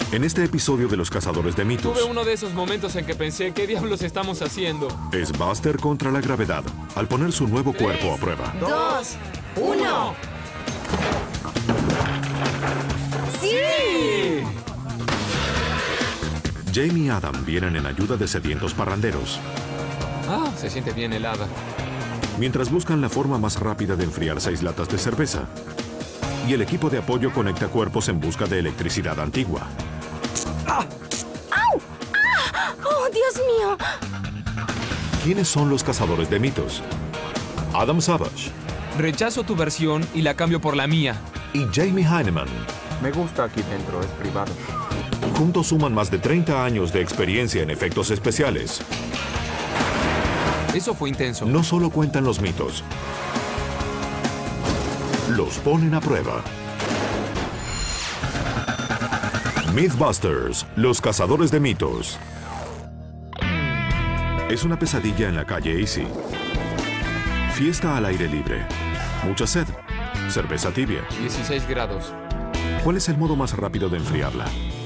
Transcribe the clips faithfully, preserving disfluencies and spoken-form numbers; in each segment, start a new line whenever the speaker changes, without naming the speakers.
En este episodio de Los Cazadores de Mitos,
tuve uno de esos momentos en que pensé, ¿qué diablos estamos haciendo?
es Buster contra la gravedad, al poner su nuevo cuerpo a prueba.
Dos, uno. ¡Sí!
Jamie y Adam vienen en ayuda de sedientos parranderos,
Ah, se siente bien helada.
mientras buscan la forma más rápida de enfriar seis latas de cerveza. Y el equipo de apoyo conecta cuerpos en busca de electricidad antigua.
¡Au! ¡Ah! ¡Oh, Dios mío!
¿Quiénes son los cazadores de mitos? Adam Savage
Rechazo tu versión y la cambio por la mía.
y Jamie Heineman.
Me gusta aquí dentro, es privado.
Juntos suman más de treinta años de experiencia en efectos especiales.
Eso fue intenso.
No solo cuentan los mitos, los ponen a prueba. Mythbusters, los cazadores de mitos. Es una pesadilla en la calle Easy. Fiesta al aire libre. Mucha sed. Cerveza tibia.
dieciséis grados.
¿Cuál es el modo más rápido de enfriarla?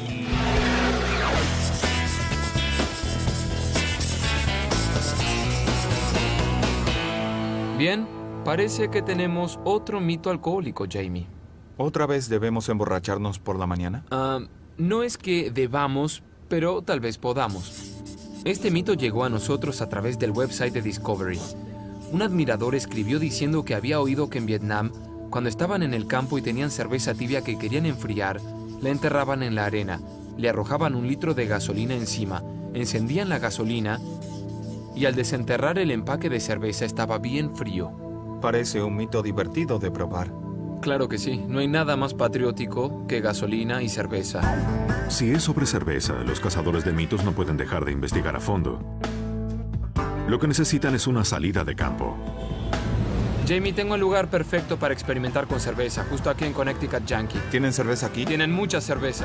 Bien, parece que tenemos otro mito alcohólico, Jamie.
¿Otra vez debemos emborracharnos por la mañana?
Ah, no es que debamos, pero tal vez podamos. Este mito llegó a nosotros a través del website de Discovery. Un admirador escribió diciendo que había oído que en Vietnam, cuando estaban en el campo y tenían cerveza tibia que querían enfriar, la enterraban en la arena, le arrojaban un litro de gasolina encima, encendían la gasolina y al desenterrar el empaque de cerveza estaba bien frío.
Parece un mito divertido de probar.
Claro que sí, no hay nada más patriótico que gasolina y cerveza.
Si es sobre cerveza, los cazadores de mitos no pueden dejar de investigar a fondo. Lo que necesitan es una salida de campo.
Jamie, tengo el lugar perfecto para experimentar con cerveza, justo aquí en Connecticut Yankee.
¿Tienen cerveza aquí?
Tienen mucha cerveza.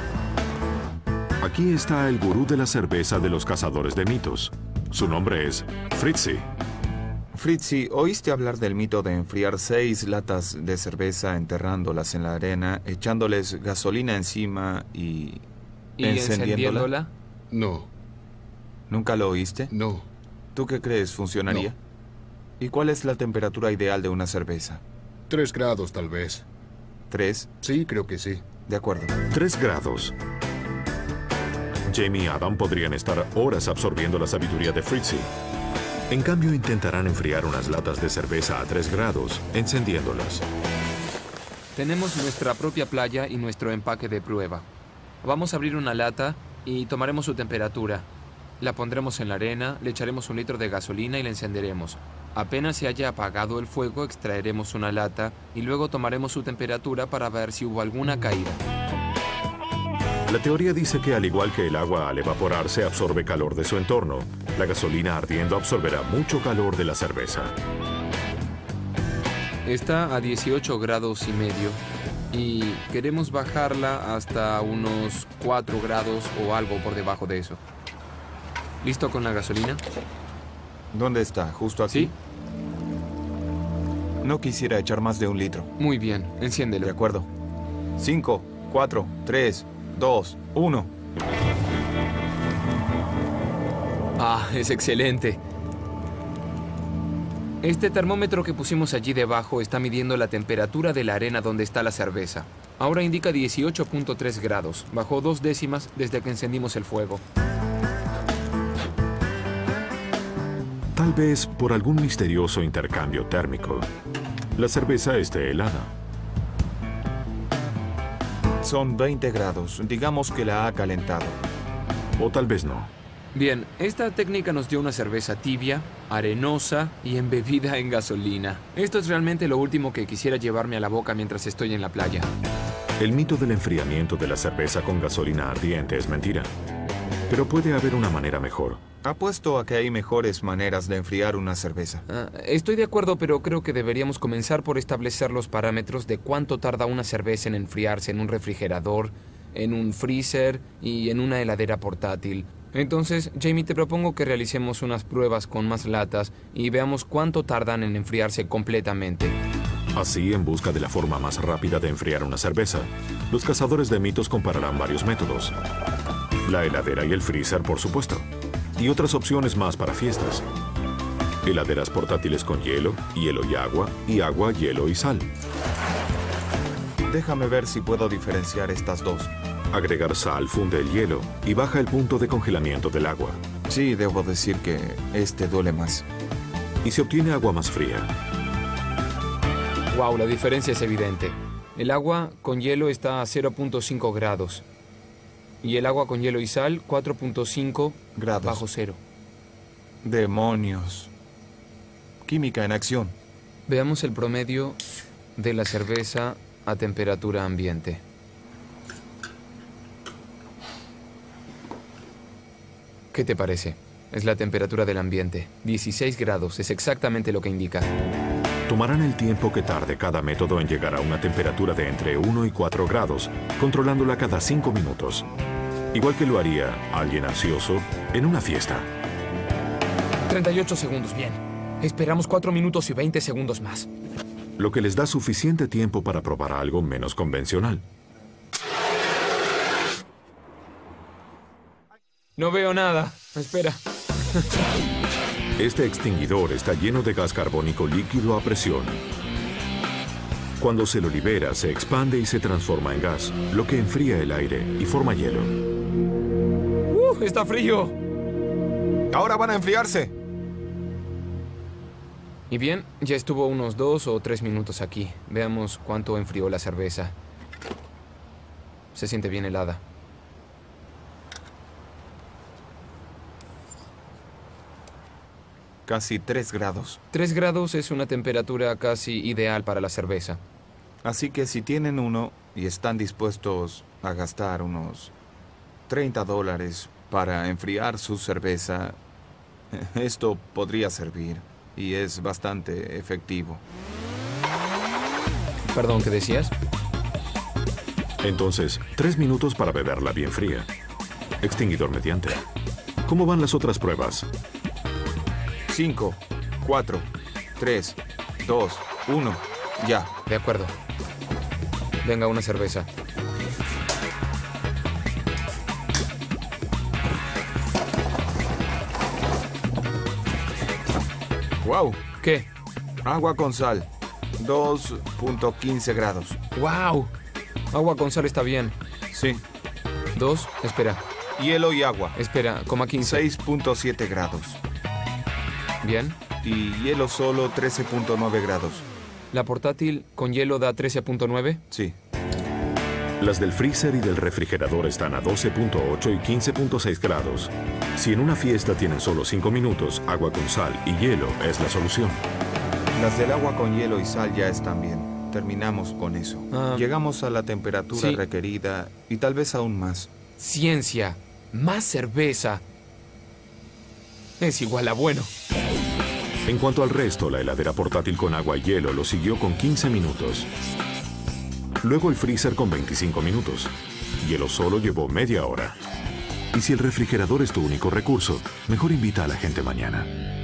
Aquí está el gurú de la cerveza de los cazadores de mitos. Su nombre es Fritzy.
Fritzy, ¿oíste hablar del mito de enfriar seis latas de cerveza enterrándolas en la arena, echándoles gasolina encima y...
¿Y
encendiéndola?
encendiéndola?
No,
¿Nunca lo oíste?
no.
¿Tú qué crees? ¿Funcionaría? ¿Y cuál es la temperatura ideal de una cerveza?
Tres grados tal vez.
¿Tres?
Sí, creo que sí.
De acuerdo.
Tres grados. Jamie y Adam podrían estar horas absorbiendo la sabiduría de Fritzy. En cambio, intentarán enfriar unas latas de cerveza a tres grados, encendiéndolas.
Tenemos nuestra propia playa y nuestro empaque de prueba. Vamos a abrir una lata y tomaremos su temperatura. La pondremos en la arena, le echaremos un litro de gasolina y la encenderemos. Apenas se haya apagado el fuego, extraeremos una lata y luego tomaremos su temperatura para ver si hubo alguna caída.
La teoría dice que al igual que el agua al evaporarse absorbe calor de su entorno, la gasolina ardiendo absorberá mucho calor de la cerveza.
Está a dieciocho grados y medio y queremos bajarla hasta unos cuatro grados o algo por debajo de eso. ¿Listo con la gasolina?
¿Dónde está? ¿Justo aquí?
¿Sí?
No quisiera echar más de un litro.
Muy bien, enciéndelo.
De acuerdo. Cinco, cuatro, tres, dos, uno.
Ah, es excelente. Este termómetro que pusimos allí debajo está midiendo la temperatura de la arena donde está la cerveza. Ahora indica dieciocho punto tres grados. Bajó dos décimas desde que encendimos el fuego.
Tal vez por algún misterioso intercambio térmico, la cerveza esté helada.
Son veinte grados. Digamos que la ha calentado.
O tal vez no.
Bien, esta técnica nos dio una cerveza tibia, arenosa y embebida en gasolina. Esto es realmente lo último que quisiera llevarme a la boca mientras estoy en la playa.
El mito del enfriamiento de la cerveza con gasolina ardiente es mentira. Pero puede haber una manera mejor.
Apuesto a que hay mejores maneras de enfriar una cerveza.
Ah, estoy de acuerdo, pero creo que deberíamos comenzar por establecer los parámetros de cuánto tarda una cerveza en enfriarse en un refrigerador, en un freezer y en una heladera portátil. Entonces, Jamie, te propongo que realicemos unas pruebas con más latas y veamos cuánto tardan en enfriarse completamente.
Así, en busca de la forma más rápida de enfriar una cerveza, los cazadores de mitos compararán varios métodos. La heladera y el freezer, por supuesto. Y otras opciones más para fiestas. Heladeras portátiles con hielo, hielo y agua, y agua, hielo y sal.
Déjame ver si puedo diferenciar estas dos.
Agregar sal funde el hielo y baja el punto de congelamiento del agua.
Sí, debo decir que este duele más.
Y se obtiene agua más fría.
Wow, la diferencia es evidente. El agua con hielo está a cero punto cinco grados. Y el agua con hielo y sal, cuatro punto cinco
grados
bajo cero.
Demonios. Química en acción.
Veamos el promedio de la cerveza a temperatura ambiente. ¿Qué te parece? Es la temperatura del ambiente. dieciséis grados, es exactamente lo que indica.
Tomarán el tiempo que tarde cada método en llegar a una temperatura de entre uno y cuatro grados, controlándola cada cinco minutos. Igual que lo haría alguien ansioso en una fiesta.
treinta y ocho segundos, bien. Esperamos cuatro minutos y veinte segundos más.
Lo que les da suficiente tiempo para probar algo menos convencional.
No veo nada. Espera.
Este extinguidor está lleno de gas carbónico líquido a presión. Cuando se lo libera, se expande y se transforma en gas, lo que enfría el aire y forma hielo.
¡Uh! ¡Está frío!
¡Ahora van a enfriarse!
Y bien, ya estuvo unos dos o tres minutos aquí. Veamos cuánto enfrió la cerveza. Se siente bien helada.
Casi tres grados.
tres grados es una temperatura casi ideal para la cerveza.
Así que si tienen uno y están dispuestos a gastar unos treinta dólares para enfriar su cerveza, esto podría servir. Y es bastante efectivo.
Perdón, ¿qué decías?
Entonces, tres minutos para beberla bien fría. Extinguidor mediante. ¿Cómo van las otras pruebas?
Cinco, cuatro, tres, dos, uno, ya.
De acuerdo. Venga, una cerveza.
¡Wow!
¿Qué?
Agua con sal. dos punto quince grados.
¡Wow! Agua con sal está bien.
Sí.
Dos, espera.
Hielo y agua.
Espera, coma quince.
seis punto siete grados.
Bien.
Y hielo solo trece punto nueve grados.
¿La portátil con hielo da trece punto nueve?
Sí.
Las del freezer y del refrigerador están a doce punto ocho y quince punto seis grados. Si en una fiesta tienen solo cinco minutos, agua con sal y hielo es la solución.
Las del agua con hielo y sal ya están bien. Terminamos con eso.
Ah,
Llegamos a la temperatura
sí.
requerida y tal vez aún más.
Ciencia. Más cerveza. Es igual a bueno.
En cuanto al resto, la heladera portátil con agua y hielo lo siguió con quince minutos. Luego el freezer con veinticinco minutos. Hielo solo llevó media hora. Y si el refrigerador es tu único recurso, mejor invita a la gente mañana.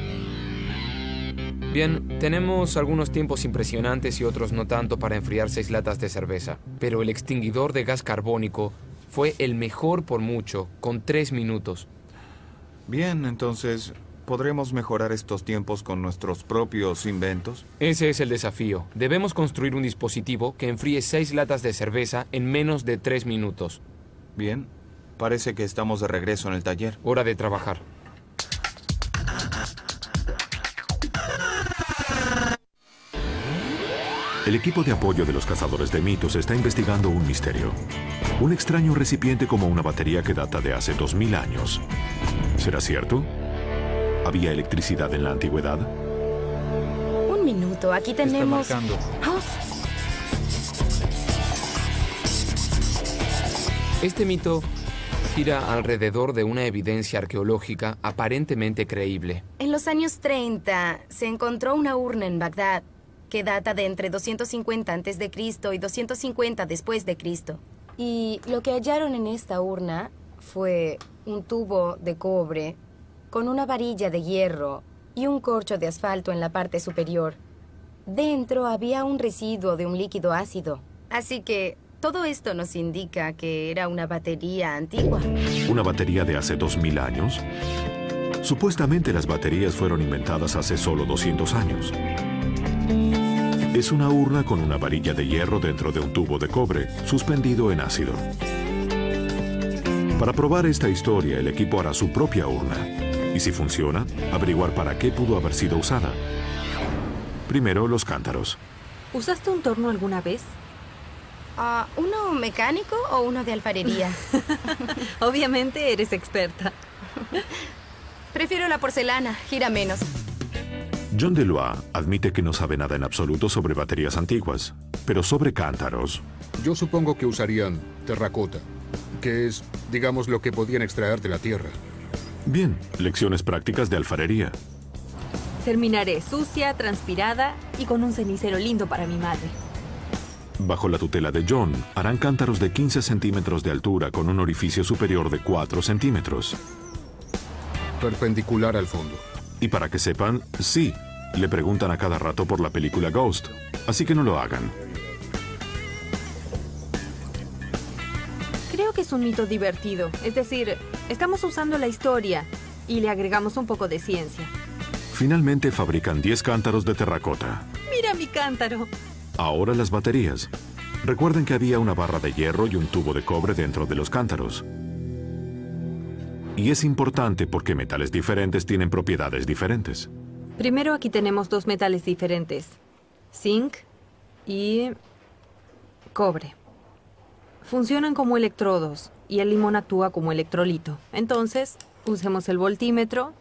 Bien, tenemos algunos tiempos impresionantes y otros no tanto para enfriar seis latas de cerveza. Pero el extinguidor de gas carbónico fue el mejor por mucho, con tres minutos.
Bien, entonces, ¿podremos mejorar estos tiempos con nuestros propios inventos?
Ese es el desafío. Debemos construir un dispositivo que enfríe seis latas de cerveza en menos de tres minutos.
Bien, parece que estamos de regreso en el taller.
Hora de trabajar.
El equipo de apoyo de los cazadores de mitos está investigando un misterio. Un extraño recipiente como una batería que data de hace dos mil años. ¿Será cierto? ¿Había electricidad en la antigüedad?
Un minuto, aquí tenemos...
Está marcando.
Oh,
Este mito gira alrededor de una evidencia arqueológica aparentemente creíble.
en los años treinta se encontró una urna en Bagdad que data de entre doscientos cincuenta antes de Cristo y doscientos cincuenta después de Cristo. Y lo que hallaron en esta urna fue un tubo de cobre con una varilla de hierro y un corcho de asfalto en la parte superior. dentro había un residuo de un líquido ácido. Así que todo esto nos indica que era una batería antigua.
¿Una batería de hace dos mil años? Supuestamente las baterías fueron inventadas hace solo doscientos años. Es una urna con una varilla de hierro dentro de un tubo de cobre, suspendido en ácido. Para probar esta historia, el equipo hará su propia urna. Y si funciona, averiguar para qué pudo haber sido usada. Primero, los cántaros.
¿Usaste un torno alguna vez?
Ah, ¿uno mecánico o uno de alfarería?
Obviamente eres experta.
Prefiero la porcelana, gira menos.
John Delois admite que no sabe nada en absoluto sobre baterías antiguas, pero sobre cántaros.
Yo supongo que usarían terracota, que es, digamos, lo que podían extraer de la tierra.
Bien, lecciones prácticas de alfarería.
Terminaré sucia, transpirada y con un cenicero lindo para mi madre.
Bajo la tutela de John, harán cántaros de quince centímetros de altura con un orificio superior de cuatro centímetros.
Perpendicular al fondo.
Y para que sepan, sí, le preguntan a cada rato por la película Ghost, así que no lo hagan.
Creo que es un mito divertido. Es decir, estamos usando la historia y le agregamos un poco de ciencia.
Finalmente fabrican diez cántaros de terracota.
¡Mira mi cántaro!
Ahora las baterías. Recuerden que había una barra de hierro y un tubo de cobre dentro de los cántaros. Y es importante porque metales diferentes tienen propiedades diferentes.
Primero aquí tenemos dos metales diferentes. Zinc y cobre. Funcionan como electrodos y el limón actúa como electrolito. Entonces, usemos el voltímetro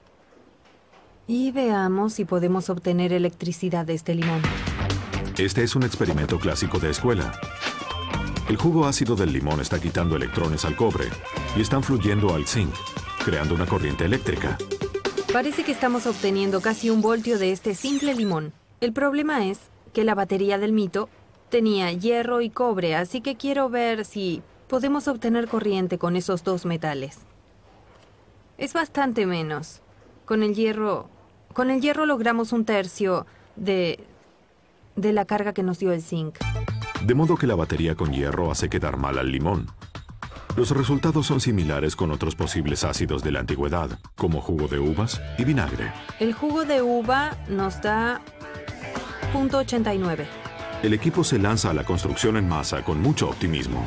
y veamos si podemos obtener electricidad de este limón.
Este es un experimento clásico de escuela. El jugo ácido del limón está quitando electrones al cobre y están fluyendo al zinc, creando una corriente eléctrica.
Parece que estamos obteniendo casi un voltio de este simple limón. El problema es que la batería del mito tenía hierro y cobre, así que quiero ver si podemos obtener corriente con esos dos metales. Es bastante menos. Con el hierro, con el hierro logramos un tercio de, de la carga que nos dio el zinc.
De modo que la batería con hierro hace quedar mal al limón. Los resultados son similares con otros posibles ácidos de la antigüedad, como jugo de uvas y vinagre.
El jugo de uva nos da punto ochenta y nueve.
El equipo se lanza a la construcción en masa con mucho optimismo.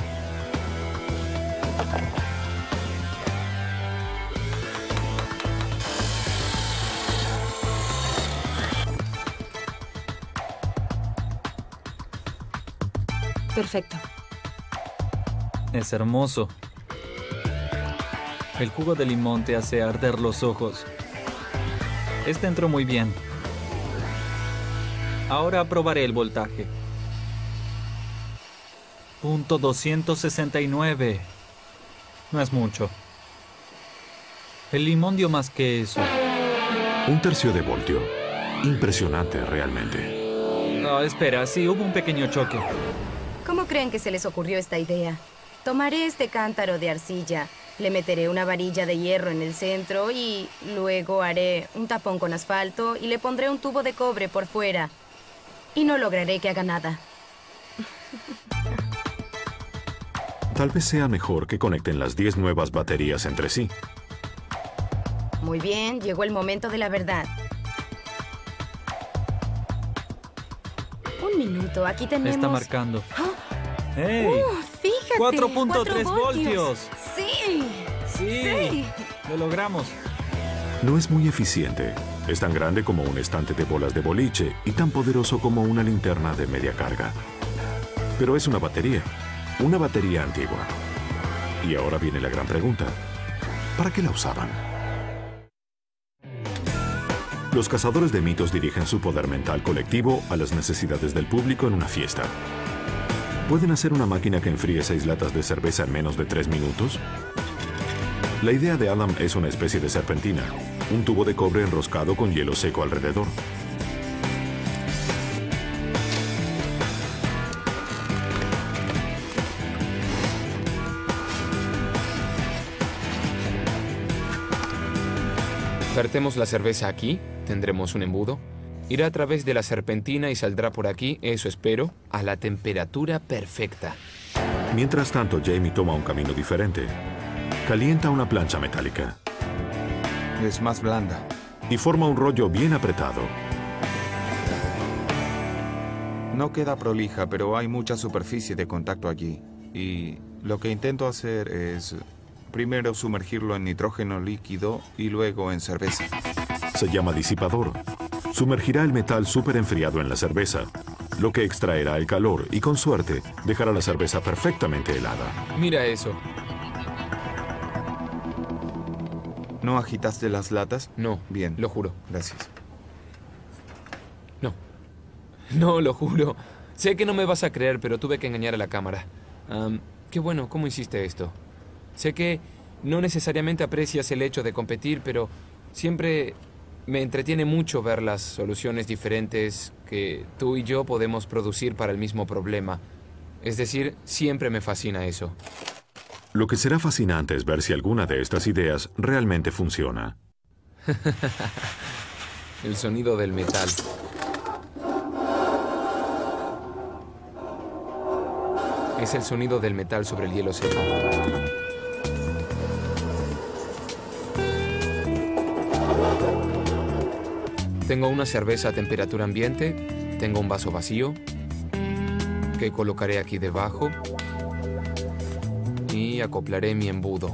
Perfecto.
Es hermoso. El jugo de limón te hace arder los ojos. Este entró muy bien. Ahora probaré el voltaje. Punto doscientos sesenta y nueve. No es mucho. El limón dio más que eso.
Un tercio de voltio. Impresionante realmente.
No, espera, sí, hubo un pequeño choque.
¿Cómo creen que se les ocurrió esta idea? Tomaré este cántaro de arcilla, le meteré una varilla de hierro en el centro y luego haré un tapón con asfalto y le pondré un tubo de cobre por fuera. Y no lograré que haga nada.
Tal vez sea mejor que conecten las diez nuevas baterías entre sí.
Muy bien, llegó el momento de la verdad. Un minuto, aquí tenemos...
Está marcando.
¡Oh!
¡Hey!
Uh, fíjate,
cuatro punto tres
cuatro
voltios.
Sí.
Sí,
Sí.
lo logramos.
No es muy eficiente. Es tan grande como un estante de bolas de boliche y tan poderoso como una linterna de media carga. Pero es una batería. Una batería antigua. Y ahora viene la gran pregunta. ¿Para qué la usaban? Los cazadores de mitos dirigen su poder mental colectivo a las necesidades del público en una fiesta. ¿Pueden hacer una máquina que enfríe seis latas de cerveza en menos de tres minutos? La idea de Adam es una especie de serpentina, un tubo de cobre enroscado con hielo seco alrededor.
Vertemos la cerveza aquí, tendremos un embudo. Irá a través de la serpentina y saldrá por aquí, eso espero, a la temperatura perfecta.
Mientras tanto, Jamie toma un camino diferente. Calienta una plancha metálica
Es más blanda.
y forma un rollo bien apretado.
No queda prolija, pero hay mucha superficie de contacto allí. Y lo que intento hacer es primero sumergirlo en nitrógeno líquido y luego en cerveza.
Se llama disipador. Sumergirá el metal súper enfriado en la cerveza, lo que extraerá el calor y, con suerte, dejará la cerveza perfectamente helada.
Mira eso.
¿No agitaste las latas?
No,
Bien.
lo juro.
Gracias.
No. No, lo juro. Sé que no me vas a creer, pero tuve que engañar a la cámara. Am, qué bueno, ¿cómo hiciste esto? Sé que no necesariamente aprecias el hecho de competir, pero siempre me entretiene mucho ver las soluciones diferentes que tú y yo podemos producir para el mismo problema. Es decir, siempre me fascina eso.
Lo que será fascinante es ver si alguna de estas ideas realmente funciona.
El sonido del metal. Es el sonido del metal sobre el hielo seco. Tengo una cerveza a temperatura ambiente, tengo un vaso vacío, que colocaré aquí debajo y acoplaré mi embudo.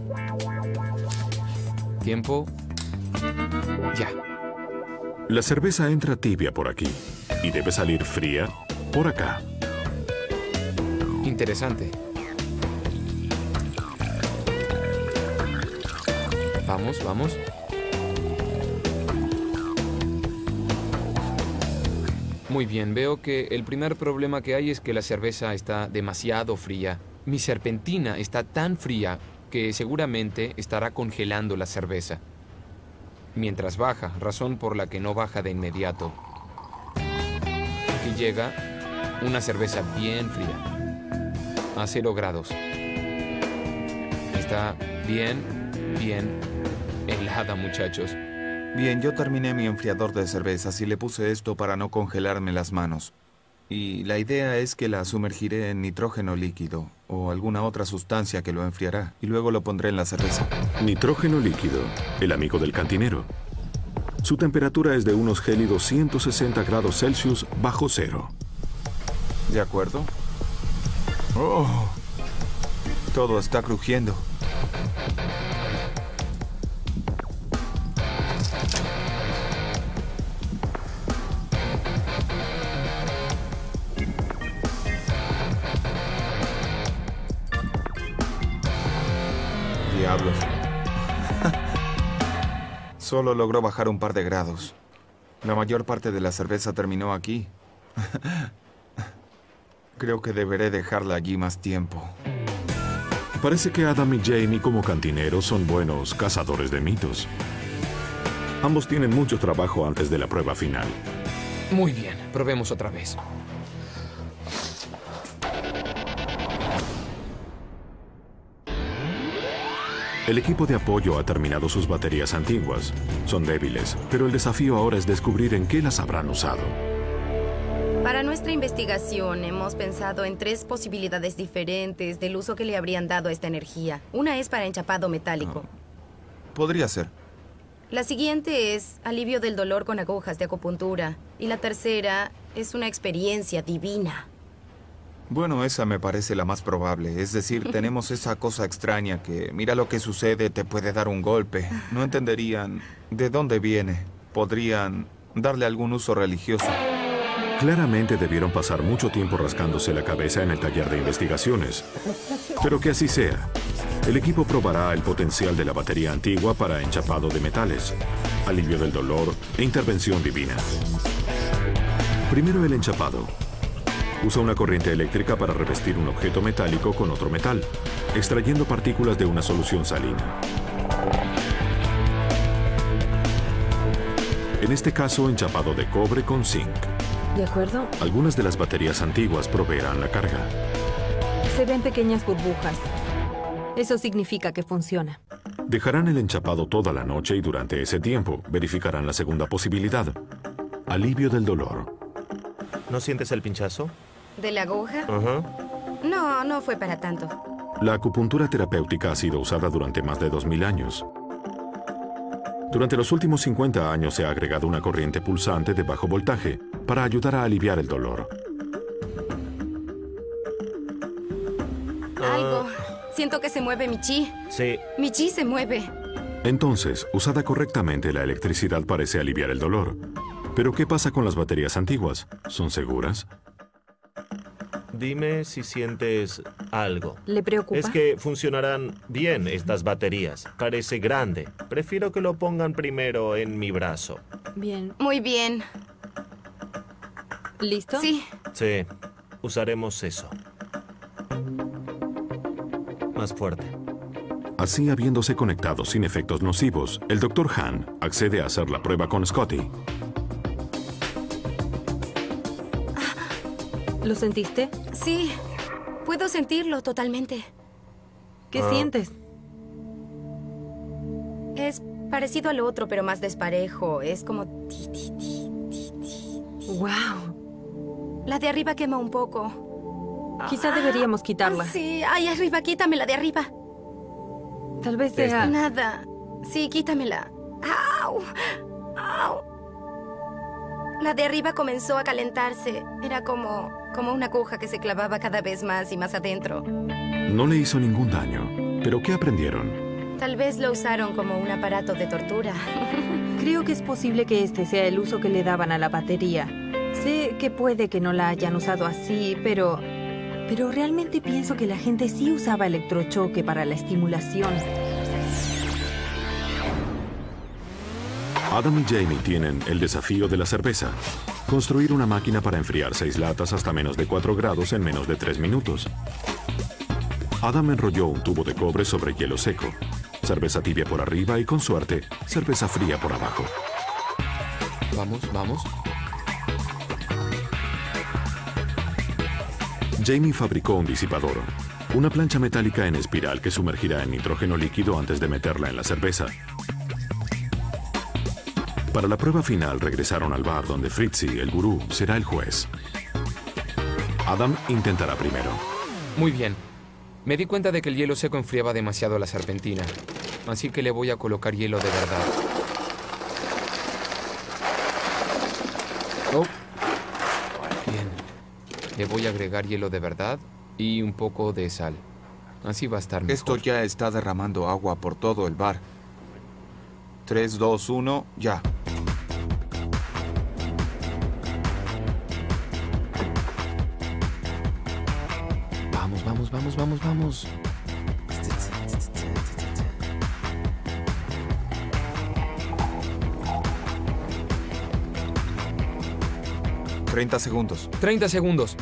Tiempo. Ya.
La cerveza entra tibia por aquí y debe salir fría por acá.
Interesante. Vamos, vamos. Muy bien, veo que el primer problema que hay es que la cerveza está demasiado fría. Mi serpentina está tan fría que seguramente estará congelando la cerveza. Mientras baja, razón por la que no baja de inmediato. Aquí llega una cerveza bien fría, a cero grados. Está bien, bien helada, muchachos.
Bien, yo terminé mi enfriador de cervezas y le puse esto para no congelarme las manos. Y la idea es que la sumergiré en nitrógeno líquido o alguna otra sustancia que lo enfriará y luego lo pondré en la cerveza.
Nitrógeno líquido, el amigo del cantinero. Su temperatura es de unos gélidos ciento sesenta grados Celsius bajo cero.
¿De acuerdo? ¡Oh! Todo está crujiendo. Diablos. Solo logró bajar un par de grados. La mayor parte de la cerveza terminó aquí. Creo que deberé dejarla allí más tiempo.
Parece que Adam y Jamie como cantineros son buenos cazadores de mitos. Ambos tienen mucho trabajo antes de la prueba final.
Muy bien, probemos otra vez.
El equipo de apoyo ha terminado sus baterías antiguas. Son débiles, pero el desafío ahora es descubrir en qué las habrán usado.
Para nuestra investigación hemos pensado en tres posibilidades diferentes del uso que le habrían dado a esta energía. Una es para enchapado metálico.
Podría ser.
La siguiente es alivio del dolor con agujas de acupuntura. Y la tercera es una experiencia divina.
Bueno, esa me parece la más probable. Es decir, tenemos esa cosa extraña que, mira lo que sucede, te puede dar un golpe. No entenderían de dónde viene. Podrían darle algún uso religioso.
Claramente debieron pasar mucho tiempo rascándose la cabeza en el taller de investigaciones. Pero que así sea. El equipo probará el potencial de la batería antigua para enchapado de metales, alivio del dolor e intervención divina. Primero el enchapado. Usa una corriente eléctrica para revestir un objeto metálico con otro metal, extrayendo partículas de una solución salina. En este caso, enchapado de cobre con zinc.
¿De acuerdo?
Algunas de las baterías antiguas proveerán la carga.
Se ven pequeñas burbujas. Eso significa que funciona.
Dejarán el enchapado toda la noche y durante ese tiempo verificarán la segunda posibilidad. Alivio del dolor.
¿No sientes el pinchazo?
¿De la aguja?
Ajá.
No, no fue para tanto.
La acupuntura terapéutica ha sido usada durante más de dos mil años. Durante los últimos cincuenta años se ha agregado una corriente pulsante de bajo voltaje para ayudar a aliviar el dolor.
Algo. Siento que se mueve mi chi.
Sí.
Mi chi se mueve.
Entonces, usada correctamente, la electricidad parece aliviar el dolor. Pero, ¿qué pasa con las baterías antiguas? ¿Son seguras?
Dime si sientes algo.
¿Le preocupa?
Es que funcionarán bien estas baterías. Parece grande. Prefiero que lo pongan primero en mi brazo.
Bien.
Muy bien.
¿Listo?
Sí.
Sí, usaremos eso. Más fuerte.
Así, habiéndose conectado sin efectos nocivos, el doctor Han accede a hacer la prueba con Scotty.
¿Lo sentiste?
Sí. Puedo sentirlo totalmente.
¿Qué
Ah.
sientes?
Es parecido al otro, pero más desparejo. Es como... ti, ti, ti, ti, ti, ti.
¡Wow!
La de arriba quema un poco.
Quizá deberíamos quitarla.
Ah, sí. Ay, arriba, quítamela de arriba.
Tal vez sea...
Nada. Sí, quítamela. ¡Au! ¡Au! La de arriba comenzó a calentarse. Era como, como una aguja que se clavaba cada vez más y más adentro.
No le hizo ningún daño. ¿Pero qué aprendieron?
Tal vez lo usaron como un aparato de tortura.
Creo que es posible que este sea el uso que le daban a la batería. Sé que puede que no la hayan usado así, pero... Pero realmente pienso que la gente sí usaba electrochoque para la estimulación.
Adam y Jamie tienen el desafío de la cerveza. Construir una máquina para enfriar seis latas hasta menos de cuatro grados en menos de tres minutos. Adam enrolló un tubo de cobre sobre hielo seco. Cerveza tibia por arriba y, con suerte, cerveza fría por abajo.
Vamos, vamos.
Jamie fabricó un disipador, una plancha metálica en espiral que sumergirá en nitrógeno líquido antes de meterla en la cerveza. Para la prueba final regresaron al bar donde Fritzy, el gurú, será el juez. Adam intentará primero.
Muy bien. Me di cuenta de que el hielo seco enfriaba demasiado la serpentina, así que le voy a colocar hielo de verdad. Oh. Bien. Le voy a agregar hielo de verdad y un poco de sal. Así va a estar mejor.
Esto ya está derramando agua por todo el bar. tres, dos, uno, ya.
Vamos, vamos, vamos, vamos, vamos.
treinta segundos.
treinta segundos.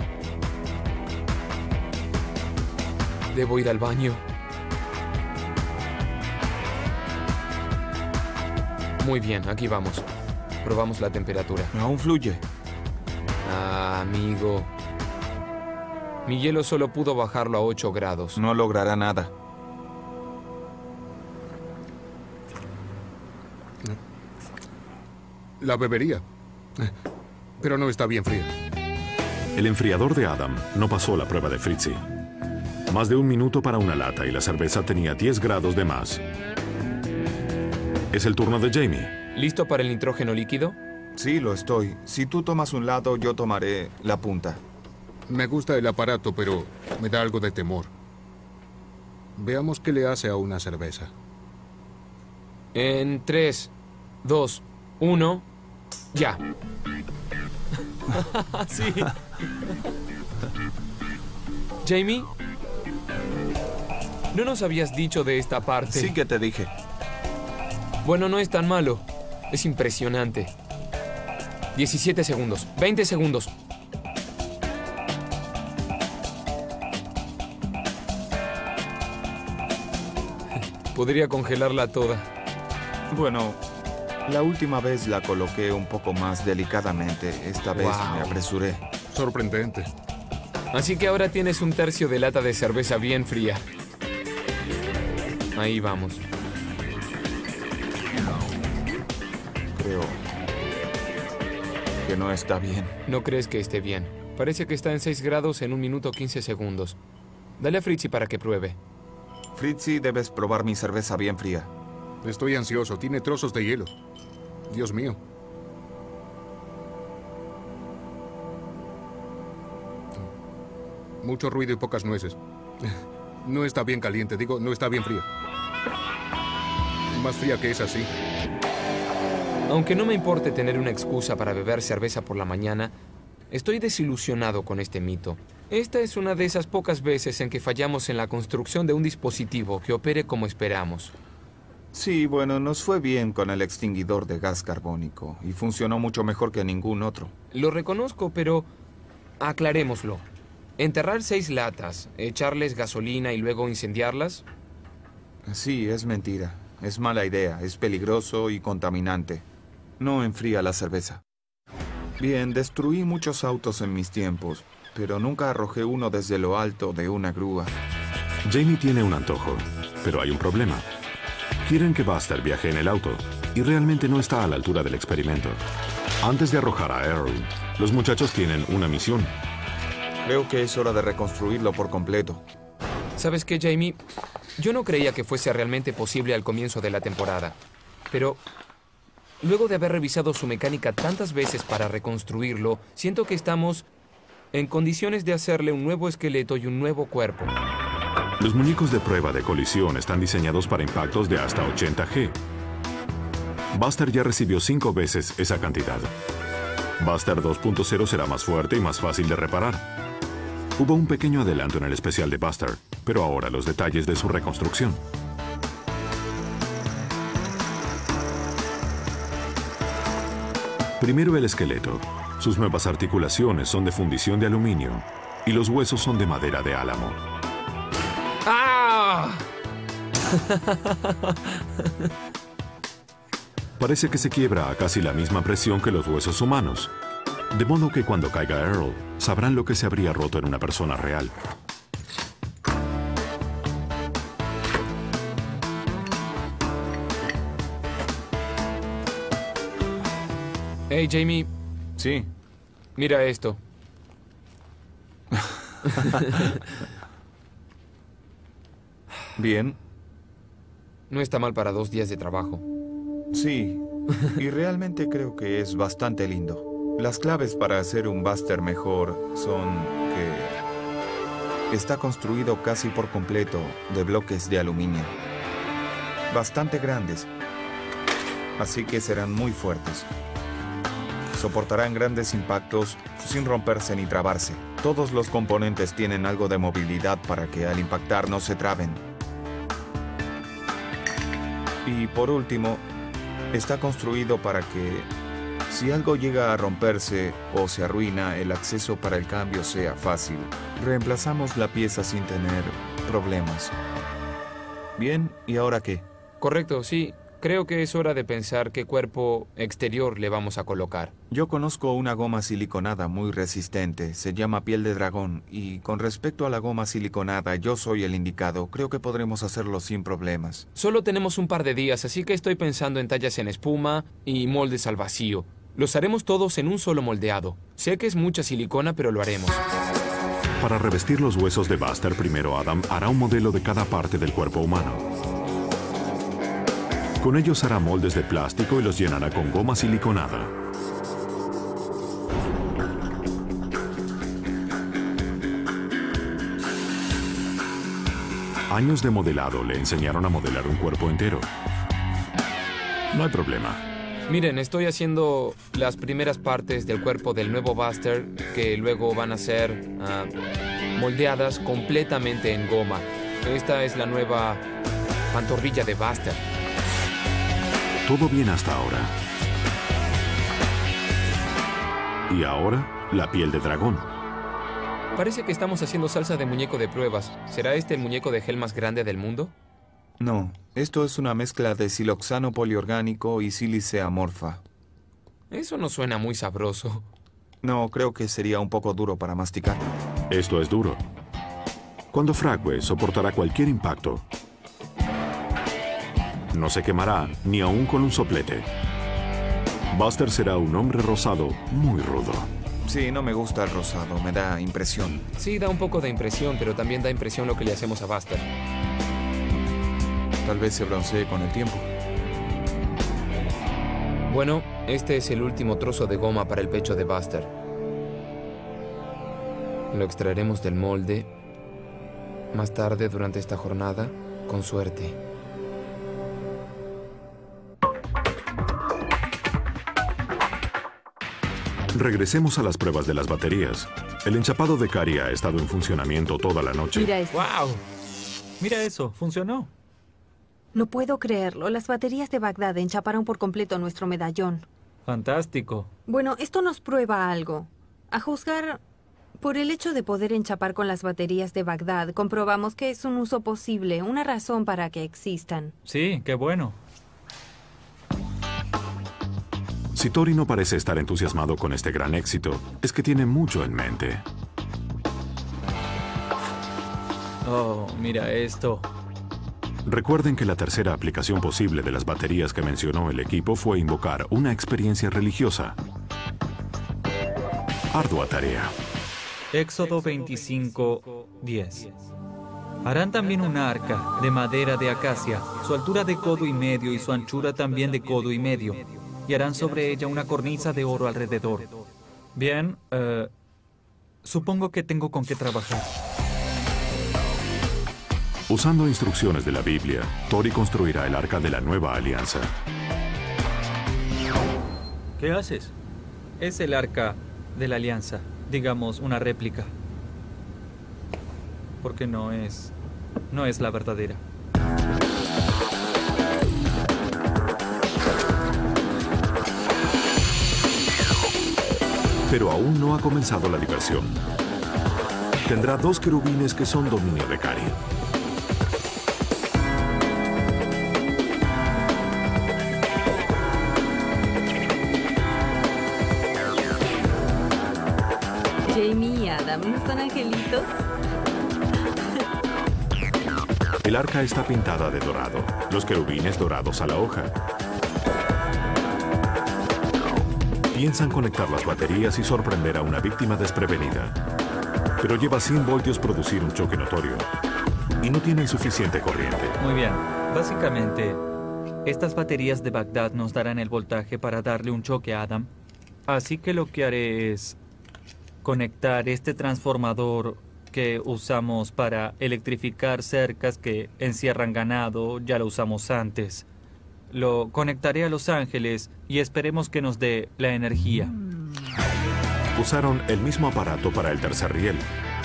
Debo ir al baño. Muy bien, aquí vamos. Probamos la temperatura.
Aún fluye.
Ah, amigo. Mi hielo solo pudo bajarlo a ocho grados.
No logrará nada.
La bebería. Pero no está bien fría.
El enfriador de Adam no pasó la prueba de Fritzy. Más de un minuto para una lata y la cerveza tenía diez grados de más. Es el turno de Jamie.
¿Listo para el nitrógeno líquido?
Sí, lo estoy. Si tú tomas un lado, yo tomaré la punta.
Me gusta el aparato, pero me da algo de temor. Veamos qué le hace a una cerveza.
En tres, dos, uno, ya. Sí. Jamie, no nos habías dicho de esta parte.
Sí que te dije.
Bueno, no es tan malo. Es impresionante. diecisiete segundos. veinte segundos. Podría congelarla toda.
Bueno, la última vez la coloqué un poco más delicadamente. Esta vez
Wow.
me apresuré.
Sorprendente.
Así que ahora tienes un tercio de lata de cerveza bien fría. Ahí vamos.
Creo. que no está bien.
No crees que esté bien. Parece que está en seis grados en un minuto quince segundos. Dale a Fritzy para que pruebe.
Fritzy, debes probar mi cerveza bien fría.
Estoy ansioso. Tiene trozos de hielo. Dios mío. Mucho ruido y pocas nueces. No está bien caliente, digo, no está bien fría. Más fría que esa, sí.
Aunque no me importe tener una excusa para beber cerveza por la mañana, estoy desilusionado con este mito. Esta es una de esas pocas veces en que fallamos en la construcción de un dispositivo que opere como esperamos.
Sí, bueno, nos fue bien con el extinguidor de gas carbónico y funcionó mucho mejor que ningún otro.
Lo reconozco, pero aclarémoslo. ¿Enterrar seis latas, echarles gasolina y luego incendiarlas?
Sí, es mentira. Es mala idea, es peligroso y contaminante. No enfría la cerveza. Bien, destruí muchos autos en mis tiempos, pero nunca arrojé uno desde lo alto de una grúa.
Jamie tiene un antojo, pero hay un problema. Quieren que Buster viaje en el auto, y realmente no está a la altura del experimento. Antes de arrojar a Earl, los muchachos tienen una misión.
Creo que es hora de reconstruirlo por completo.
¿Sabes qué, Jamie? Yo no creía que fuese realmente posible al comienzo de la temporada. Pero luego de haber revisado su mecánica tantas veces para reconstruirlo, siento que estamos en condiciones de hacerle un nuevo esqueleto y un nuevo cuerpo.
Los muñecos de prueba de colisión están diseñados para impactos de hasta ochenta G. Buster ya recibió cinco veces esa cantidad. Buster dos punto cero será más fuerte y más fácil de reparar. Hubo un pequeño adelanto en el especial de Buster, pero ahora los detalles de su reconstrucción. Primero el esqueleto. Sus nuevas articulaciones son de fundición de aluminio y los huesos son de madera de álamo.
¡Ah!
Parece que se quiebra a casi la misma presión que los huesos humanos. De modo que cuando caiga Earl, sabrán lo que se habría roto en una persona real.
Hey, Jamie.
Sí.
Mira esto.
Bien.
No está mal para dos días de trabajo.
Sí, y realmente creo que es bastante lindo. Las claves para hacer un Buster mejor son que está construido casi por completo de bloques de aluminio. Bastante grandes, así que serán muy fuertes. Soportarán grandes impactos sin romperse ni trabarse. Todos los componentes tienen algo de movilidad para que al impactar no se traben. Y por último, está construido para que, si algo llega a romperse o se arruina, el acceso para el cambio sea fácil. Reemplazamos la pieza sin tener problemas. Bien, ¿y ahora qué?
Correcto, sí. Creo que es hora de pensar qué cuerpo exterior le vamos a colocar.
Yo conozco una goma siliconada muy resistente, se llama piel de dragón, y con respecto a la goma siliconada, yo soy el indicado. Creo que podremos hacerlo sin problemas.
Solo tenemos un par de días, así que estoy pensando en tallas en espuma y moldes al vacío. Los haremos todos en un solo moldeado. Sé que es mucha silicona, pero lo haremos.
Para revestir los huesos de Buster, primero Adam hará un modelo de cada parte del cuerpo humano. Con ellos hará moldes de plástico y los llenará con goma siliconada. Años de modelado le enseñaron a modelar un cuerpo entero. No hay problema.
Miren, estoy haciendo las primeras partes del cuerpo del nuevo Buster que luego van a ser uh, moldeadas completamente en goma. Esta es la nueva pantorrilla de Buster.
Todo bien hasta ahora. Y ahora, la piel de dragón.
Parece que estamos haciendo salsa de muñeco de pruebas. ¿Será este el muñeco de gel más grande del mundo?
No, esto es una mezcla de siloxano poliorgánico y sílice amorfa.
Eso no suena muy sabroso.
No, creo que sería un poco duro para masticar.
Esto es duro. Cuando fragüe, soportará cualquier impacto. No se quemará, ni aún con un soplete. Buster será un hombre rosado muy rudo.
Sí, no me gusta el rosado, me da impresión.
Sí, da un poco de impresión, pero también da impresión lo que le hacemos a Buster.
Tal vez se broncee con el tiempo.
Bueno, este es el último trozo de goma para el pecho de Buster. Lo extraeremos del molde más tarde durante esta jornada, con suerte.
Regresemos a las pruebas de las baterías. El enchapado de Cary ha estado en funcionamiento toda la noche.
Mira esto.
¡Wow! Mira eso, funcionó.
No puedo creerlo. Las baterías de Bagdad enchaparon por completo nuestro medallón.
Fantástico.
Bueno, esto nos prueba algo. A juzgar por el hecho de poder enchapar con las baterías de Bagdad, comprobamos que es un uso posible, una razón para que existan.
Sí, qué bueno.
Si Tori no parece estar entusiasmado con este gran éxito, es que tiene mucho en mente.
Oh, mira esto.
Recuerden que la tercera aplicación posible de las baterías que mencionó el equipo fue invocar una experiencia religiosa. Ardua tarea.
Éxodo veinticinco, diez. Harán también un arca de madera de acacia, su altura de codo y medio y su anchura también de codo y medio, y harán sobre ella una cornisa de oro alrededor. Bien, uh, supongo que tengo con qué trabajar.
Usando instrucciones de la Biblia, Tori construirá el arca de la nueva alianza.
¿Qué haces? Es el arca de la alianza, digamos una réplica. Porque no es, no es la verdadera.
Pero aún no ha comenzado la diversión. Tendrá dos querubines que son dominio de Cary.
Jamie y Adam, ¿no son angelitos?
El arca está pintada de dorado, los querubines dorados a la hoja. Piensan conectar las baterías y sorprender a una víctima desprevenida. Pero lleva cien voltios producir un choque notorio. Y no tienen suficiente corriente.
Muy bien. Básicamente, estas baterías de Bagdad nos darán el voltaje para darle un choque a Adam. Así que lo que haré es conectar este transformador que usamos para electrificar cercas que encierran ganado. Ya lo usamos antes. Lo conectaré a Los Ángeles y esperemos que nos dé la energía.
Usaron el mismo aparato para el tercer riel.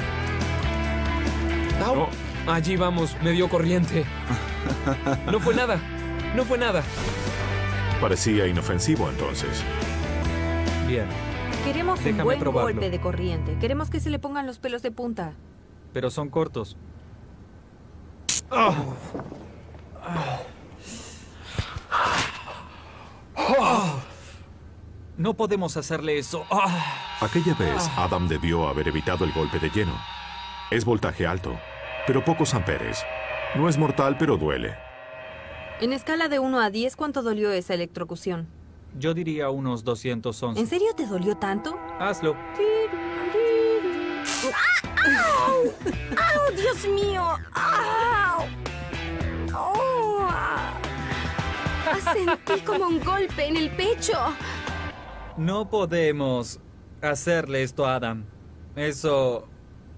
¡Au! Oh. Allí vamos, me dio corriente. No fue nada, no fue nada.
Parecía inofensivo entonces.
Bien.
Queremos
Déjame
un buen
probarlo.
golpe de corriente. Queremos que se le pongan los pelos de punta.
Pero son cortos. Oh. Oh. No podemos hacerle eso. Oh.
Aquella vez, Adam debió haber evitado el golpe de lleno. Es voltaje alto, pero pocos amperes. No es mortal, pero duele.
En escala de uno a diez, ¿cuánto dolió esa electrocución?
Yo diría unos doscientos once.
¿En serio te dolió tanto?
Hazlo.
¡Au! ¡Au, Dios mío! ¡Au! ¡Oh! Sentí como un golpe en el pecho.
No podemos hacerle esto a Adam. Eso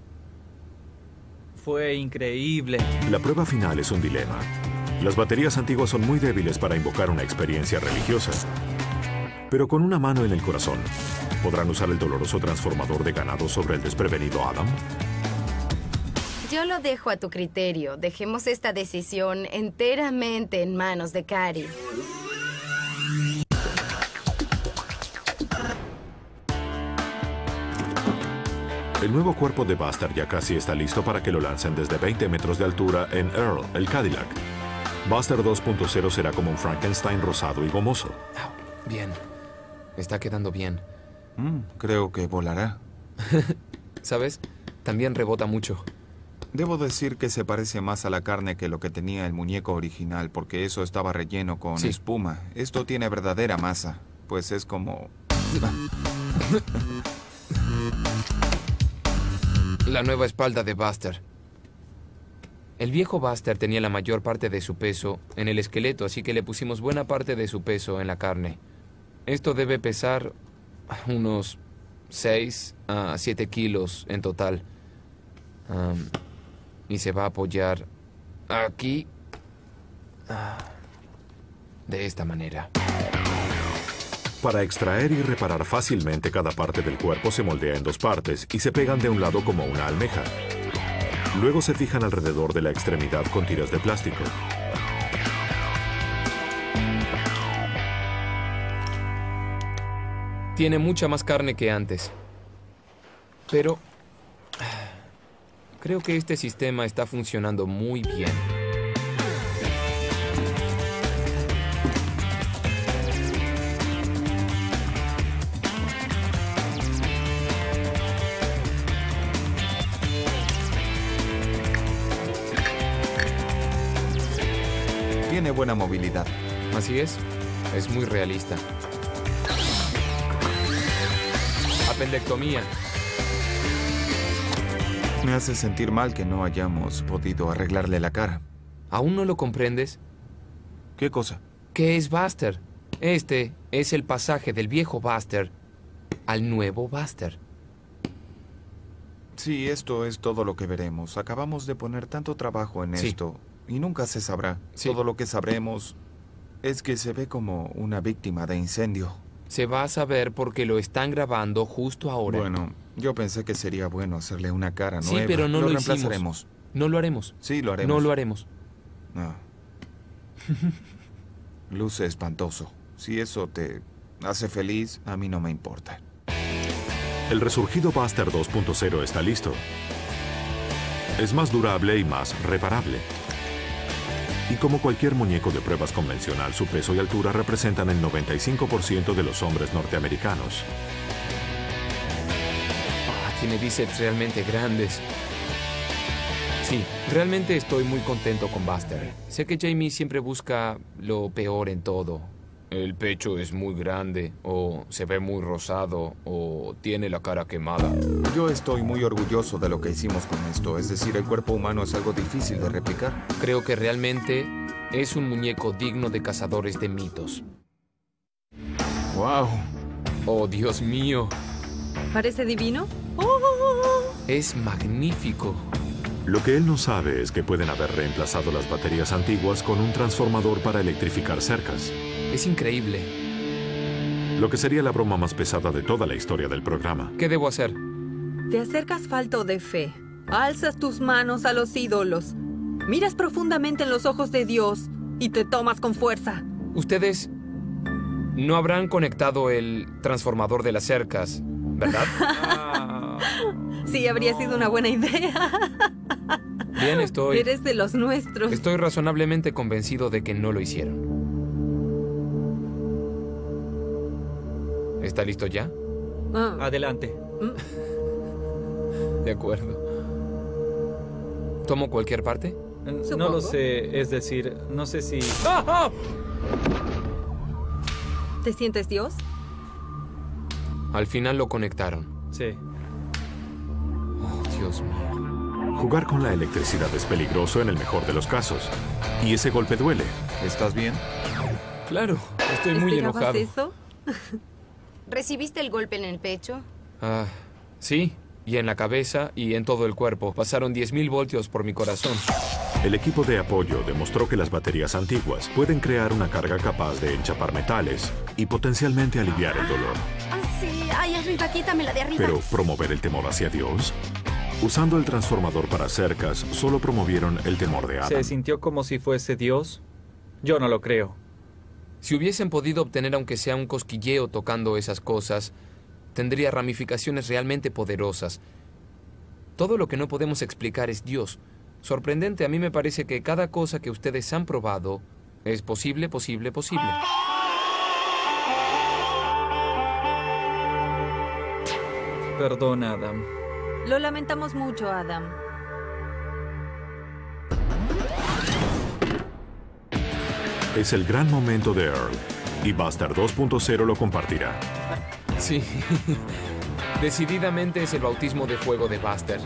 fue increíble.
La prueba final es un dilema. Las baterías antiguas son muy débiles para invocar una experiencia religiosa. Pero con una mano en el corazón, ¿podrán usar el doloroso transformador de ganado sobre el desprevenido Adam?
Yo lo dejo a tu criterio. Dejemos esta decisión enteramente en manos de Cary.
El nuevo cuerpo de Buster ya casi está listo para que lo lancen desde veinte metros de altura en Earl, el Cadillac. Buster dos punto cero será como un Frankenstein rosado y gomoso.
Bien. Está quedando bien.
Mm, creo que volará.
¿Sabes? También rebota mucho.
Debo decir que se parece más a la carne que lo que tenía el muñeco original, porque eso estaba relleno con
Sí.
espuma. Esto tiene verdadera masa. pues es como...
La nueva espalda de Buster. El viejo Buster tenía la mayor parte de su peso en el esqueleto, así que le pusimos buena parte de su peso en la carne. Esto debe pesar unos seis a siete kilos en total. Um, y se va a apoyar aquí, de esta manera.
Para extraer y reparar fácilmente cada parte del cuerpo se moldea en dos partes y se pegan de un lado como una almeja. Luego se fijan alrededor de la extremidad con tiras de plástico.
Tiene mucha más carne que antes. Pero creo que este sistema está funcionando muy bien.
Tiene buena movilidad.
Así es. Es muy realista. Apendectomía.
Me hace sentir mal que no hayamos podido arreglarle la cara.
¿Aún no lo comprendes?
¿Qué cosa?
¿Qué es Buster? Este es el pasaje del viejo Buster al nuevo Buster.
Sí, esto es todo lo que veremos. Acabamos de poner tanto trabajo en
Sí.
esto y nunca se sabrá.
Sí.
Todo lo que sabremos es que se ve como una víctima de incendio.
Se va a saber porque lo están grabando justo ahora.
Bueno, yo pensé que sería bueno hacerle una cara
Sí,
nueva.
pero no lo
reemplazaremos.
No lo haremos.
Sí, lo haremos.
No lo haremos.
No. Luce espantoso. Si eso te hace feliz, a mí no me importa.
El resurgido Buster dos punto cero está listo. Es más durable y más reparable. Y como cualquier muñeco de pruebas convencional, su peso y altura representan el noventa y cinco por ciento de los hombres norteamericanos.
Ah, tiene bíceps realmente grandes. Sí, realmente estoy muy contento con Buster. Sé que Jamie siempre busca lo peor en todo. El pecho es muy grande, o se ve muy rosado, o tiene la cara quemada.
Yo estoy muy orgulloso de lo que hicimos con esto. Es decir, el cuerpo humano es algo difícil de replicar.
Creo que realmente es un muñeco digno de cazadores de mitos.
¡Wow!
Oh, Dios mío.
¿Parece divino? ¡Oh!
Es magnífico.
Lo que él no sabe es que pueden haber reemplazado las baterías antiguas con un transformador para electrificar cercas.
Es increíble.
Lo que sería la broma más pesada de toda la historia del programa.
¿Qué debo hacer?
Te acercas falto de fe. Alzas tus manos a los ídolos. Miras profundamente en los ojos de Dios y te tomas con fuerza.
Ustedes no habrán conectado el transformador de las cercas, ¿verdad?
Ah,
Sí, habría
no.
sido una buena idea.
Bien, estoy...
Eres de los nuestros.
Estoy razonablemente convencido de que no lo hicieron. ¿Está listo ya?
Ah,
Adelante.
De acuerdo. ¿Tomo cualquier parte?
No
Supongo.
lo sé, es decir, no sé si...
¿Te sientes Dios?
Al final lo conectaron.
Sí.
Oh, Dios mío.
Jugar con la electricidad es peligroso en el mejor de los casos. Y ese golpe duele.
¿Estás bien?
Claro, estoy muy
¿Esperabas
enojado.
eso?
¿Recibiste el golpe en el pecho?
Ah, sí, y en la cabeza y en todo el cuerpo. Pasaron diez mil voltios por mi corazón.
El equipo de apoyo demostró que las baterías antiguas pueden crear una carga capaz de enchapar metales y potencialmente aliviar el dolor.
Ah, sí. Ay, arriba, quítamela de arriba.
Pero promover el temor hacia Dios, usando el transformador para cercas, solo promovieron el temor de Adam.
¿Se sintió como si fuese Dios? Yo no lo creo.
Si hubiesen podido obtener aunque sea un cosquilleo tocando esas cosas, tendría ramificaciones realmente poderosas. Todo lo que no podemos explicar es Dios. Sorprendente, a mí me parece que cada cosa que ustedes han probado es posible, posible, posible.
Perdona, Adam.
Lo lamentamos mucho, Adam.
Es el gran momento de Earl. y Buster dos punto cero lo compartirá.
Sí. Decididamente es el bautismo de fuego de Buster.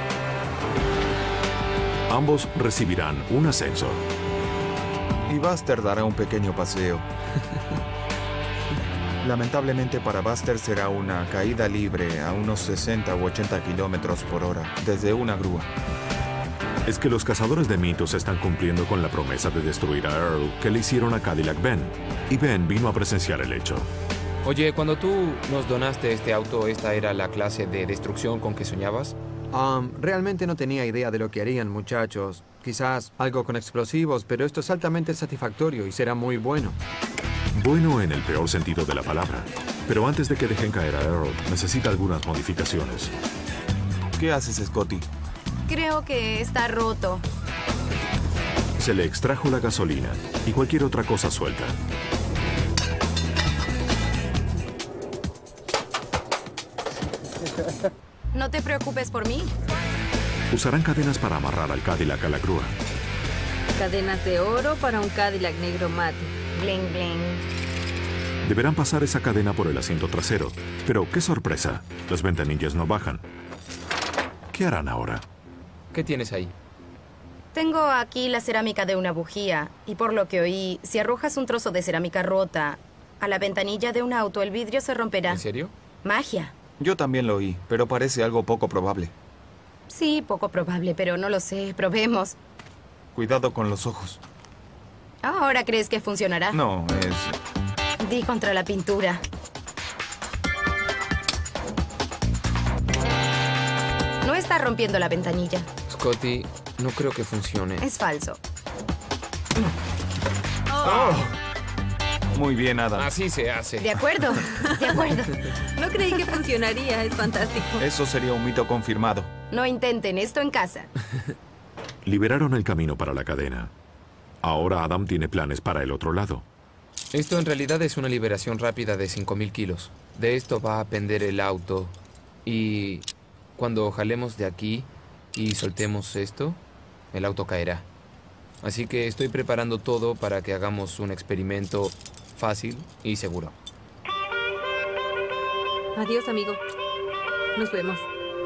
Ambos recibirán un ascenso.
Y Buster dará un pequeño paseo. Lamentablemente para Buster será una caída libre a unos sesenta u ochenta kilómetros por hora desde una grúa.
Es que los cazadores de mitos están cumpliendo con la promesa de destruir a Earl que le hicieron a Cadillac Ben. Y Ben vino a presenciar el hecho.
Oye, cuando tú nos donaste este auto, ¿esta era la clase de destrucción con que soñabas?
Um, realmente no tenía idea de lo que harían, muchachos. Quizás algo con explosivos, pero esto es altamente satisfactorio y será muy bueno.
Bueno en el peor sentido de la palabra. Pero antes de que dejen caer a Earl, necesita algunas modificaciones.
¿Qué haces, Scotty?
Creo que está roto.
Se le extrajo la gasolina y cualquier otra cosa suelta.
No te preocupes por mí.
Usarán cadenas para amarrar al Cadillac a la grúa.
Cadenas de oro para un Cadillac negro mate.
Bling, bling.
Deberán pasar esa cadena por el asiento trasero. Pero, ¡qué sorpresa! Las ventanillas no bajan. ¿Qué harán ahora?
¿Qué tienes ahí?
Tengo aquí la cerámica de una bujía. Y por lo que oí, si arrojas un trozo de cerámica rota a la ventanilla de un auto, el vidrio se romperá.
¿En serio?
Magia.
Yo también lo oí, pero parece algo poco probable.
Sí, poco probable, pero no lo sé. Probemos.
Cuidado con los ojos.
¿Ahora crees que funcionará?
No, es...
Di contra la pintura. No está rompiendo la ventanilla.
Scotty, no creo que funcione.
Es falso.
Oh. Muy bien, Adam.
Así se hace.
De acuerdo, de acuerdo.
No creí que funcionaría, es fantástico.
Eso sería un mito confirmado.
No intenten esto en casa.
Liberaron el camino para la cadena. Ahora Adam tiene planes para el otro lado.
Esto en realidad es una liberación rápida de cinco mil kilos. De esto va a pender el auto. Y cuando jalemos de aquí y soltemos esto, el auto caerá. Así que estoy preparando todo para que hagamos un experimento fácil y seguro.
Adiós, amigo. Nos vemos.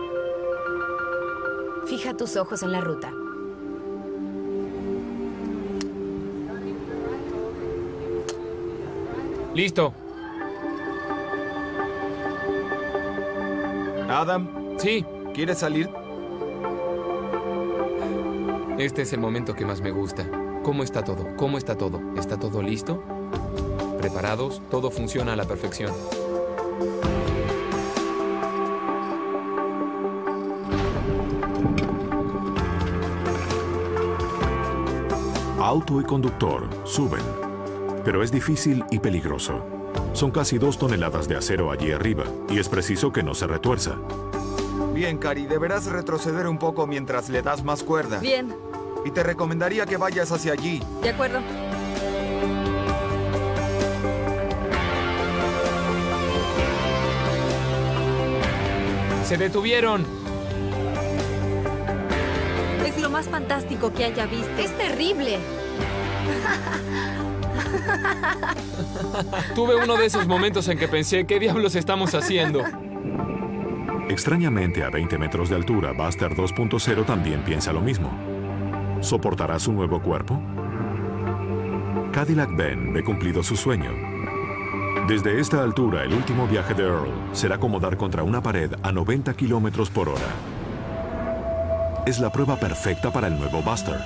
Fija tus ojos en la ruta.
¡Listo!
Adam,
Sí,
¿quieres salir?
este es el momento que más me gusta. ¿Cómo está todo? ¿Cómo está todo? ¿Está todo listo? ¿Preparados? Todo funciona a la perfección.
Auto y conductor suben. Pero es difícil y peligroso. Son casi dos toneladas de acero allí arriba, y es preciso que no se retuerza.
Bien, Cari, deberás retroceder un poco mientras le das más cuerda.
Bien,
Y te recomendaría que vayas hacia allí.
de acuerdo.
¡Se detuvieron!
Es lo más fantástico que haya visto.
Es terrible.
Tuve uno de esos momentos en que pensé, ¿qué diablos estamos haciendo?
Extrañamente, a veinte metros de altura, Buster dos punto cero también piensa lo mismo. ¿Soportará su nuevo cuerpo? Cadillac Ben ve cumplido su sueño. Desde esta altura, el último viaje de Earl será como dar contra una pared a noventa kilómetros por hora. Es la prueba perfecta para el nuevo Buster.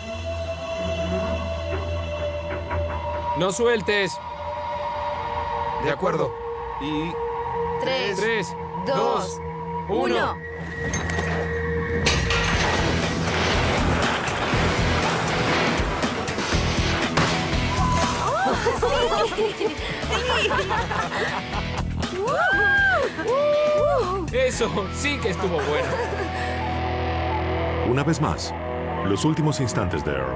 ¡No sueltes! De acuerdo.
Y...
Tres,
Tres,
dos,
dos,
uno.
uno. Eso sí que estuvo bueno.
Una vez más, los últimos instantes de Earl.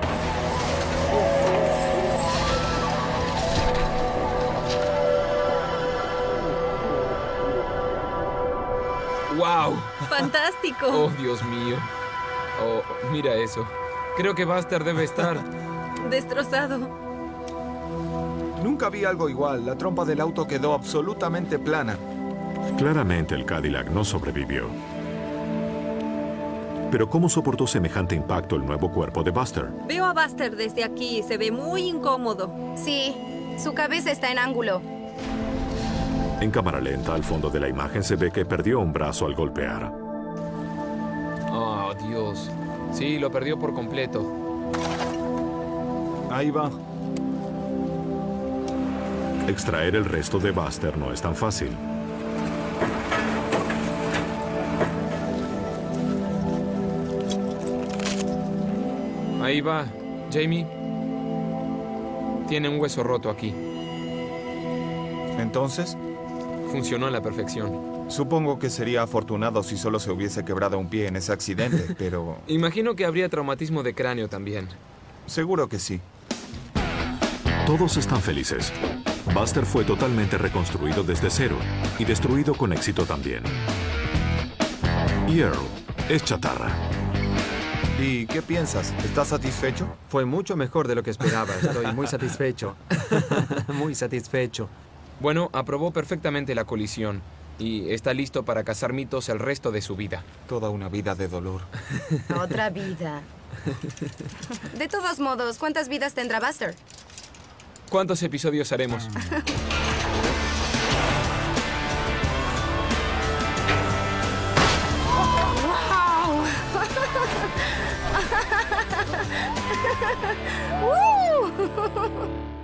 ¡Wow!
¡Fantástico!
Oh, Dios mío. Oh, mira eso. Creo que Buster debe estar...
Destrozado.
Nunca vi algo igual. La trompa del auto quedó absolutamente plana.
Claramente el Cadillac no sobrevivió. Pero ¿cómo soportó semejante impacto el nuevo cuerpo de Buster?
Veo a Buster desde aquí. Se ve muy incómodo.
Sí, su cabeza está en ángulo.
En cámara lenta, al fondo de la imagen, se ve que perdió un brazo al golpear.
Oh, Dios. Sí, lo perdió por completo.
Ahí va.
Extraer el resto de Buster no es tan fácil.
Ahí va, Jamie. Tiene un hueso roto aquí.
Entonces,
Funcionó a la perfección.
supongo que sería afortunado si solo se hubiese quebrado un pie en ese accidente, pero
Imagino que habría traumatismo de cráneo también.
seguro que sí.
Todos están felices. Buster fue totalmente reconstruido desde cero y destruido con éxito también. Y Earl es chatarra.
¿Y qué piensas? ¿Estás satisfecho?
Fue mucho mejor de lo que esperaba. Estoy muy satisfecho. Muy satisfecho.
Bueno, aprobó perfectamente la colisión y está listo para cazar mitos el resto de su vida.
Toda una vida de dolor.
Otra vida. De todos modos, ¿cuántas vidas tendrá Buster?
¿Cuántos episodios haremos?
¡Wow! ¡Woo!